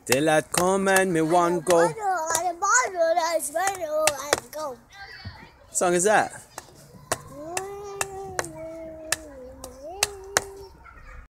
Daylight come and me want go. What song is that?